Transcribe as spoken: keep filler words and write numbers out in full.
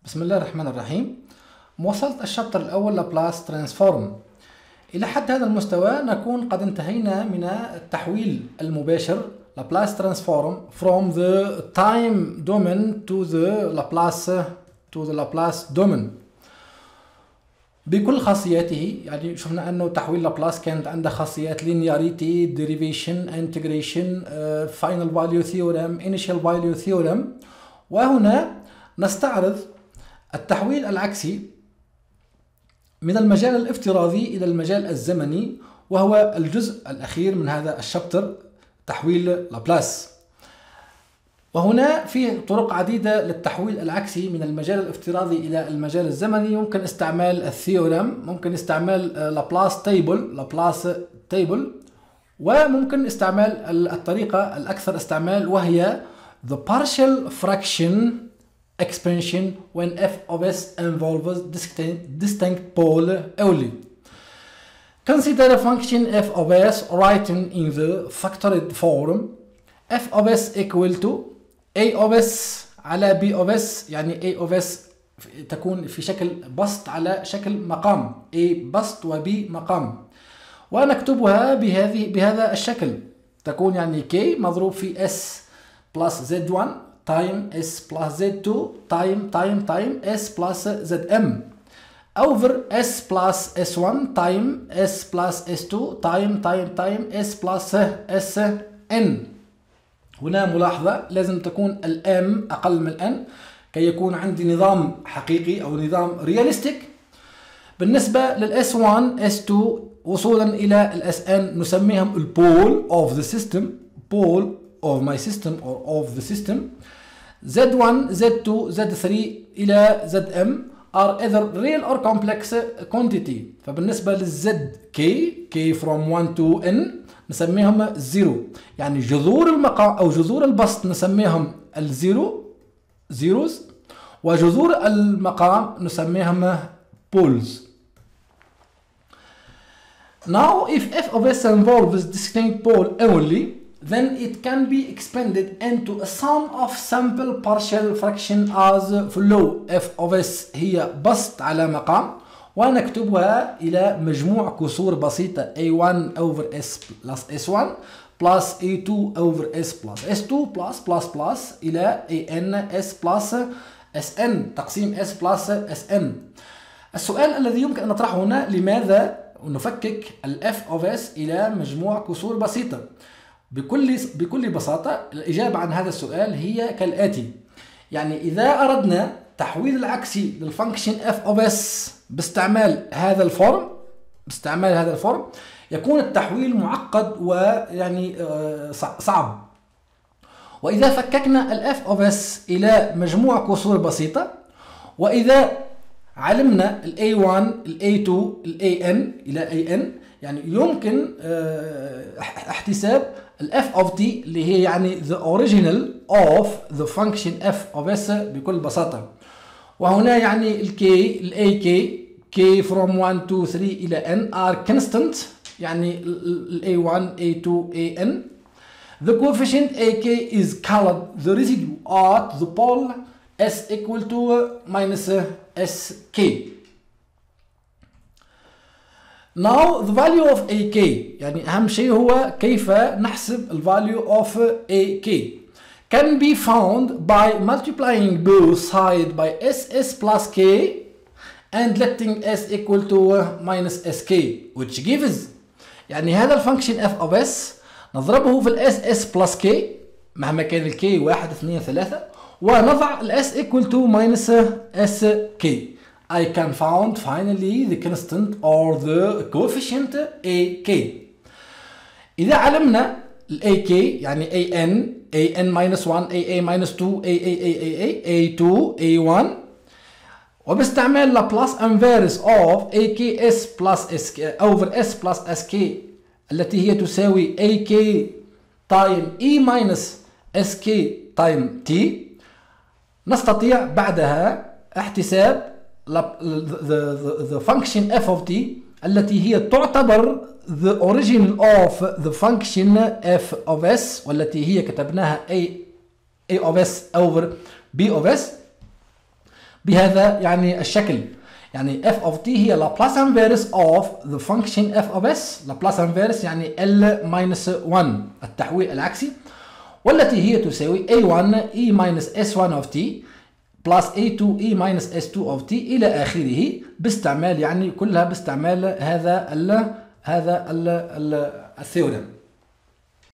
بسم الله الرحمن الرحيم. وصلت الشابتر الأول لابلاس ترانسفورم. إلى حد هذا المستوى نكون قد انتهينا من التحويل المباشر لابلاس ترانسفورم from the time domain to the Laplace to the Laplace domain بكل خاصياته. يعني شفنا أنه تحويل لابلاس كانت عنده خاصيات linearity, derivation, integration, uh, final value theorem, initial value theorem. وهنا نستعرض التحويل العكسي من المجال الافتراضي إلى المجال الزمني، وهو الجزء الأخير من هذا الشابتر، تحويل لابلاس. وهنا في طرق عديدة للتحويل العكسي من المجال الافتراضي إلى المجال الزمني. يمكن استعمال الثيورم، ممكن استعمال لابلاس تيبل لابلاس تيبل وممكن استعمال الطريقة الأكثر استعمال وهي the partial fraction expansion when f of s involves distinct, distinct pole only. Consider a function f of s written in the factored form f of s equal to a of s على b of s، يعني a of s تكون في شكل بسط على شكل مقام، a بسط و b مقام، ونكتبها بهذه بهذا الشكل. تكون يعني k مضروب في s plus z1 time s plus z2 time time time s plus zm over s plus s1 time s plus s2 time time time s plus sn. هنا ملاحظة لازم تكون الام أقل من الان كي يكون عندي نظام حقيقي أو نظام رياليستيك. بالنسبة للإس واحد إس اثنين وصولا إلى الإس إن نسميهم البول of the system, pole of my system or of the system. زد واحد زد اثنين زد ثلاثة إلى زد ام are either real or complex quantity. فبالنسبة للزد k k from one to n نسميهم زيرو، يعني جذور المقام أو جذور البسط نسميهم الزيرو زيروز، وجذور المقام نسميهم poles. Now if f of s involves distinct pole only, then it can be expanded into a sum of simple partial fraction as follow. f of s هي بسط على مقام، ونكتبها إلى مجموع كسور بسيطة a one over s plus s one plus a two over s plus s two plus plus plus إلى an s plus sn تقسيم s plus sn. السؤال الذي يمكن أن نطرحه هنا، لماذا نفكك ال f of s إلى مجموع كسور بسيطة؟ بكل بكل بساطة الإجابة عن هذا السؤال هي كالآتي. يعني إذا أردنا تحويل العكسي للفانكشن f of s باستعمال هذا الفورم باستعمال هذا الفورم يكون التحويل معقد ويعني صعب. وإذا فككنا ال f of s إلى مجموع كسور بسيطة، وإذا علمنا ال a one ال a two ال an إلى an، يعني يمكن احتساب ال f of t اللي هي يعني the original of the function f of s بكل بساطة. وهنا يعني ال k ال ak k from one to three إلى n are constant، يعني ال a one a two an. The coefficient ak is called the residue at the pole s equal to minus sk. Now the value of ak، يعني أهم شيء هو كيف نحسب ال value of ak can be found by multiplying both sides by ss plus k and letting s equal to minus sk which gives، يعني هذا الفانكشن f of s نضربه في ال ss plus k مهما كان ال k واحد اثنين ثلاثة، ونضع ال s equal to minus sk. I can found finally the constant or the coefficient ak. إذا علمنا ال ak يعني an an minus one a a minus two a a a a a a two a one، وباستعمال Laplace inverse of aks plus sk over s plus sk التي هي تساوي ak time e minus sk time t، نستطيع بعدها احتساب The, the, the function f of t التي هي تعتبر the origin of the function f of s، والتي هي كتبناها a, a of s over b of s بهذا يعني الشكل. يعني f of t هي Laplace inverse of the function f of s. Laplace inverse يعني L minus واحد التحويل العكسي، والتي هي تساوي a one e minus s one of t plus a two e minus s two of t إلى آخره، باستعمال يعني كلها باستعمال هذا ال هذا ال الثيورم.